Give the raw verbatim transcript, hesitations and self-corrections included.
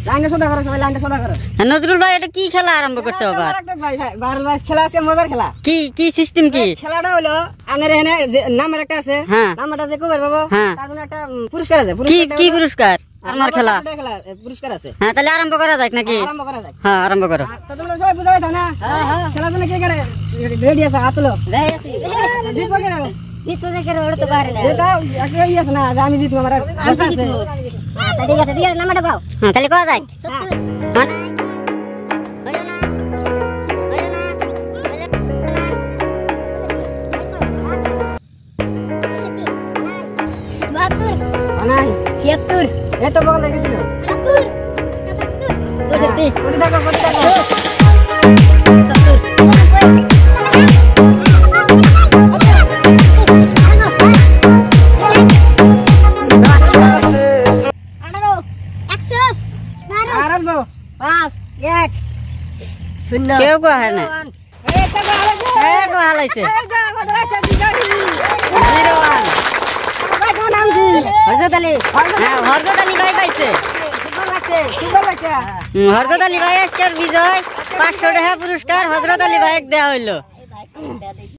লাইনটা সোজা করো সবাই লাইনটা সোজা করো। নজরুল ভাই এটা কি খেলা আরম্ভ করছে আবার? ভাই বারো বাইশ খেলা আছে মজার খেলা। কি কি সিস্টেম কি? খেলাটা হলো আমাদের এখানে যে নাম্বার একটা আছে, হ্যাঁ নাম্বারটা যে কবার পাবো হ্যাঁ তার জন্য একটা উম, পুরস্কার আছে। কি পুরস্কারটা কি হলো- পুরস্কার? আমার খেলা খেলা পুরস্কার আছে। হ্যাঁ তাহলে আরম্ভ করা যাক নাকি? আরম্ভ করা যাক। হ্যাঁ আরম্ভ করো। তো তোমরা সবাই বুঝা পাইছো না? হ্যাঁ হ্যাঁ খেলার জন্য কি করে রেডি আছে? হাত তোলো। জিতবো কেন? জিতবো দেখে ওটা তো পারে না। এটা একটা ইয়ে আছে না যে আমি জিতবো, আমার আশা আছে। আচ্ছা ঠিক আছে ঠিক আছে নাম্বারটা পাও। হ্যাঁ তাহলে করা যাক। হ্যাঁ। হ্যাঁ। হইলো না হইলো না বাহাত্তর নাই ছিয়াত্তর এই তো বল গেছিল। সত্তর চৌষট্টি কোটি টাকা কোটি টাকা সত্তর আঠারো একশো আর আসবো পাঁচ এক শূন্য কেউ কো হয় না। এই তো ভালো এ কো হালাইছে এই যা আমাদের আছে বিজয়ী জিরো ওয়ান। ভাই কোন নাম কি? হরজত আলী হ্যাঁ হরজত আলী ভাই পাইছে। ফুটবল লাগছে কি বল লাগছে? হুম, হরজত আলী ভাই আজকের বিজয় পাঁচশো টাকা পুরস্কার হজরত আলী ভাই দেওয়া হইলো।